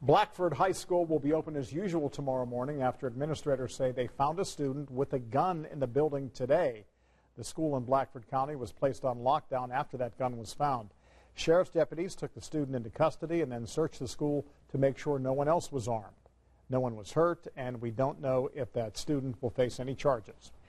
Blackford High School will be open as usual tomorrow morning after administrators say they found a student with a gun in the building today. The school in Blackford County was placed on lockdown after that gun was found. Sheriff's deputies took the student into custody and then searched the school to make sure no one else was armed. No one was hurt, and we don't know if that student will face any charges.